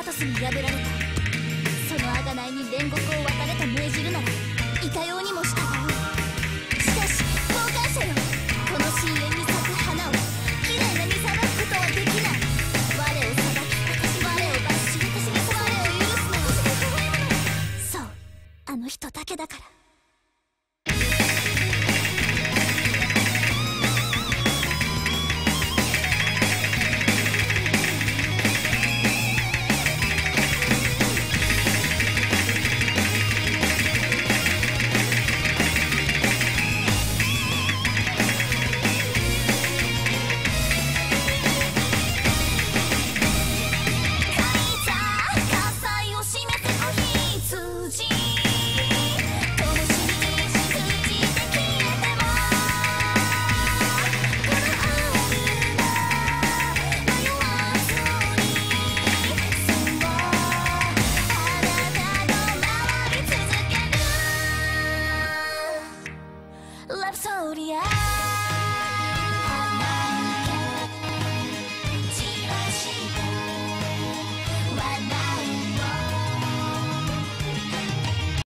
パトスに破られた。その贖いに煉獄を渡れと命じるならいかようにも従おう。しかし傍観者よ、この深淵に咲く花をきれいなにさばくことはできない。我を裁き、我を罰し、我を許すのはそう、あの人だけだから。ラプソディア